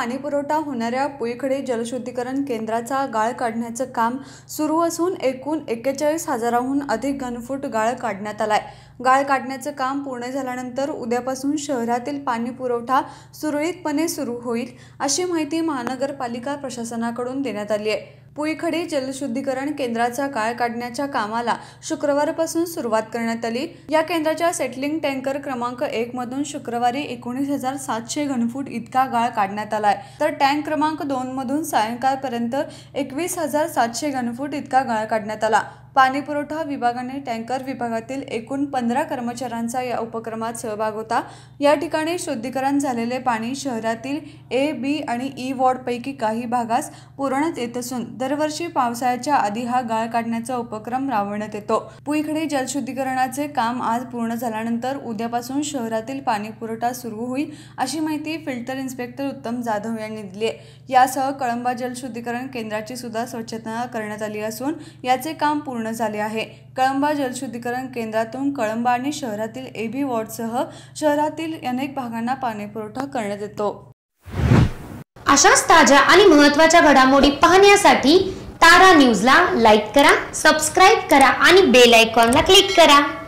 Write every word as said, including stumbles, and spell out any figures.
पाणी पुरवठा होणाऱ्या पुईखडी जलशुद्धीकरण केंद्राचा गाळ काढण्याचं काम सुरू असून एकूण एक्केचाळीस हजाराहून अधिक घनफूट गाळ काढण्यात आलाय। गाळ काढण्याचं काम पूर्ण झाल्यानंतर उद्यापासून शहरातील पाणी पुरवठा सुरळीतपणे सुरू होईल अशी माहिती महानगरपालिका प्रशासनाकडून देण्यात आली आहे। पुईखडी जलशुद्धीकरण केंद्राचा गाळ काढण्याच्या कामाला शुक्रवारपासून सुरुवात करण्यात आली। या केंद्राच्या सेटलिंग टँकर क्रमांक एक मधून शुक्रवारी एकोणीस हजार सातशे घनफूट इतका गाळ काढण्यात आलाय, तर टँक क्रमांक दोन मधून सायंकाळपर्यंत एकवीस हजार सातशे घनफूट इतका गाळ काढण्यात आला। पाणी पुरवठा विभागाने टँकर विभागातील एकूण पंधरा कर्मचाऱ्यांचा या उपक्रमात सहभाग होता। या ठिकाणी शुद्धीकरण झालेले पाणी शहरातील ए, बी आणि ई वॉर्डपैकी काही भागास पुरवण्यात येत असून दरवर्षी पावसाळ्याच्या आधी हा गाळ काढण्याचा उपक्रम राबवण्यात येतो। पुईखडी जलशुद्धीकरणाचे काम आज पूर्ण झाल्यानंतर उद्यापासून शहरातील पाणी पुरवठा सुरू होईल अशी माहिती फिल्टर इन्स्पेक्टर उत्तम जाधव यांनी दिली आहे। यासह कळंबा जलशुद्धीकरण केंद्राची सुद्धा स्वच्छता करण्यात आली असून याचे काम पूर्ण झाले आहे। कळंबा जलशुद्धीकरण केंद्रातून कळंबा आणि शहरातील ए, बी वॉर्डसह शहरातील अनेक भागांना पाणी पुरवठा करण्यात येतो। अशाच ताज्या आणि महत्त्वाच्या घडामोडी पाहण्यासाठी तारा न्यूजला लाईक करा, सबस्क्राइब करा आणि बेल आयकॉनला क्लिक करा।